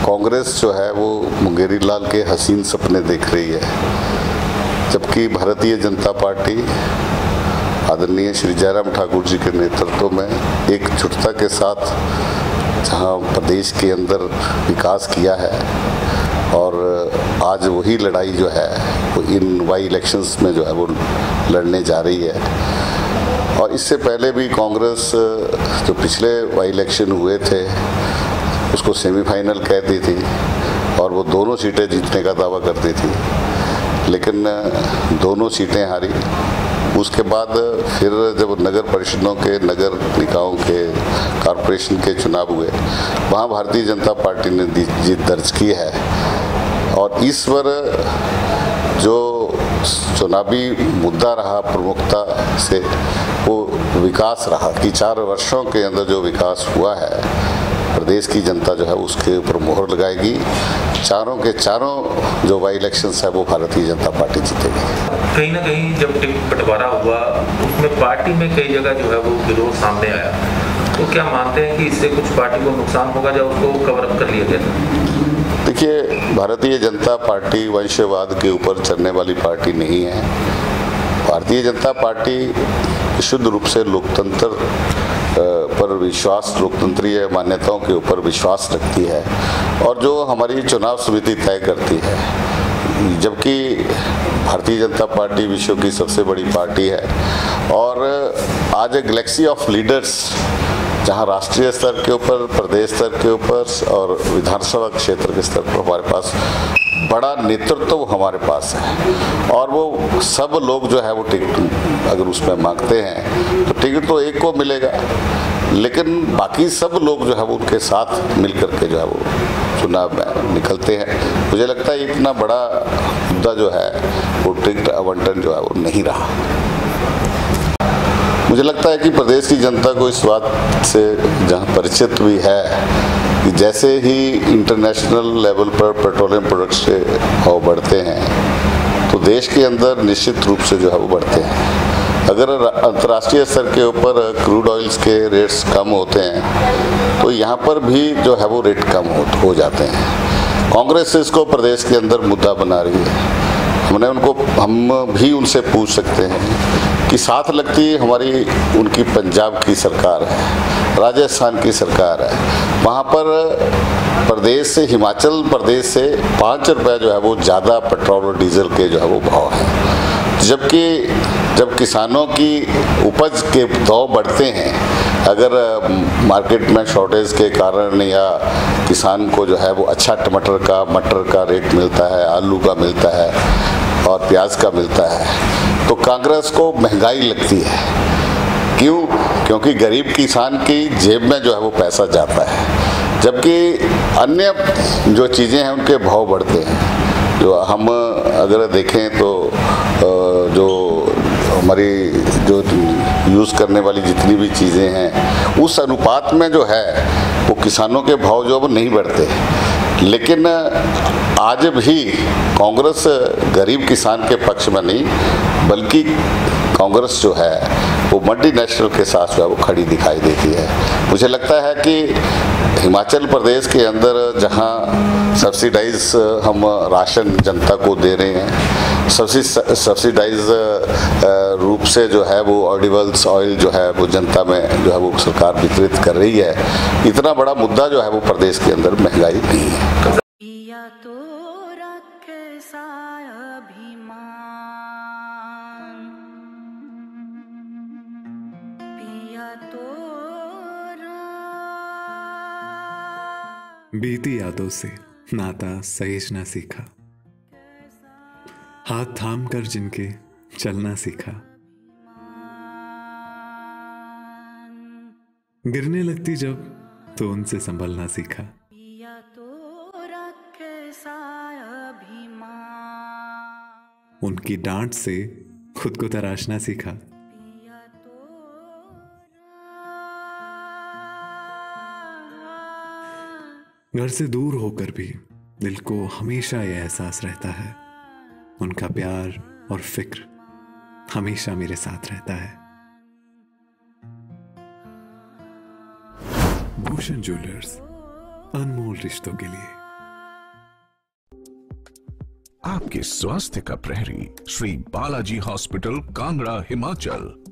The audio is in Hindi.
कांग्रेस जो है वो मुंगेरी लाल के हसीन सपने देख रही है, जबकि भारतीय जनता पार्टी आदरणीय श्री जयराम ठाकुर जी के नेतृत्व में एकजुटता के साथ जहां प्रदेश के अंदर विकास किया है और आज वही लड़ाई जो है वो इन वाई इलेक्शंस में जो है वो लड़ने जा रही है। और इससे पहले भी कांग्रेस जो पिछले वाई इलेक्शन हुए थे उसको सेमीफाइनल कहती थी और वो दोनों सीटें जीतने का दावा करती थी, लेकिन दोनों सीटें हारी। उसके बाद फिर जब नगर परिषदों के, नगर निकायों के, कॉरपोरेशन के चुनाव हुए, वहाँ भारतीय जनता पार्टी ने जीत दर्ज की है। और इस बार जो चुनावी मुद्दा रहा प्रमुखता से वो विकास रहा कि 4 वर्षों के अंदर जो विकास हुआ है प्रदेश की जनता जो है उसके ऊपर मोहर लगाएगी। चारों के चारों जो वाई इलेक्शंस है वो भारतीय जनता पार्टी जीतेगी। कहीं ना कहीं जब टिकट बंटवारा हुआ उसमें पार्टी में कई जगह जो है वो विरोध सामने आया, तो क्या मानते हैं कि इससे कुछ पार्टी को नुकसान होगा या उसको कवर अप कर लिया गया था? देखिए, भारतीय जनता पार्टी वंशवाद के ऊपर चलने वाली पार्टी नहीं है। भारतीय जनता पार्टी शुद्ध रूप से लोकतंत्र पर विश्वास, लोकतंत्रीय मान्यताओं के ऊपर विश्वास रखती है और जो हमारी चुनाव समिति तय करती है। जबकि भारतीय जनता पार्टी विश्व की सबसे बड़ी पार्टी है और आज एक गैलेक्सी ऑफ लीडर्स जहां राष्ट्रीय स्तर के ऊपर, प्रदेश स्तर के ऊपर और विधानसभा क्षेत्र के स्तर पर हमारे पास बड़ा नेतृत्व हमारे पास है और वो सब लोग जो है वो टिकट अगर उसमें मांगते हैं तो टिकट तो एक को मिलेगा, लेकिन बाकी सब लोग जो है वो उनके साथ मिलकर के जो है वो चुनाव में निकलते हैं। मुझे लगता है इतना बड़ा मुद्दा जो है वो टिकट आवंटन जो है वो नहीं रहा। मुझे लगता है कि प्रदेश की जनता को इस बात से जहाँ परिचित भी है कि जैसे ही इंटरनेशनल लेवल पर पेट्रोलियम प्रोडक्ट्स के भाव बढ़ते हैं तो देश के अंदर निश्चित रूप से जो है वो बढ़ते हैं। अगर अंतर्राष्ट्रीय स्तर के ऊपर क्रूड ऑयल्स के रेट्स कम होते हैं तो यहाँ पर भी जो है वो रेट कम हो जाते हैं। कांग्रेस इसको प्रदेश के अंदर मुद्दा बना रही है। हम भी उनसे पूछ सकते हैं कि साथ लगती हमारी उनकी पंजाब की सरकार है, राजस्थान की सरकार है, वहाँ पर प्रदेश से, हिमाचल प्रदेश से 5 रुपये जो है वो ज़्यादा पेट्रोल और डीजल के जो है वो भाव है। जबकि जब किसानों की उपज के भाव बढ़ते हैं, अगर मार्केट में शॉर्टेज के कारण या किसान को जो है वो अच्छा टमाटर का, मटर का रेट मिलता है, आलू का मिलता है और प्याज का मिलता है, तो कांग्रेस को महंगाई लगती है। क्यों? क्योंकि गरीब किसान की जेब में जो है वो पैसा जाता है, जबकि अन्य जो चीज़ें हैं उनके भाव बढ़ते हैं। जो हम अगर देखें तो जो हमारी जो यूज़ करने वाली जितनी भी चीज़ें हैं उस अनुपात में जो है वो किसानों के भाव जो है वो नहीं बढ़ते। लेकिन आज भी कांग्रेस गरीब किसान के पक्ष में नहीं, बल्कि कांग्रेस जो है वो मल्टीनेशनल के साथ जो है वो खड़ी दिखाई देती है। मुझे लगता है कि हिमाचल प्रदेश के अंदर जहां सब्सिडाइज हम राशन जनता को दे रहे हैं, सब्सिडाइज रूप से जो है वो ऑडिबल्स ऑयल जो है वो जनता में जो है वो सरकार वितरित कर रही है, इतना बड़ा मुद्दा जो है वो प्रदेश के अंदर महंगाई नहीं है। बीती यादों से नाता सहेजना सीखा, हाथ थाम कर जिनके चलना सीखा, गिरने लगती जब तो उनसे संभलना सीखा, उनकी डांट से खुद को तराशना सीखा, घर से दूर होकर भी दिल को हमेशा यह एहसास रहता है, उनका प्यार और फिक्र हमेशा मेरे साथ रहता है। भूषण ज्वेलर्स, अनमोल रिश्तों के लिए। आपके स्वास्थ्य का प्रहरी, श्री बालाजी हॉस्पिटल, कांगड़ा, हिमाचल।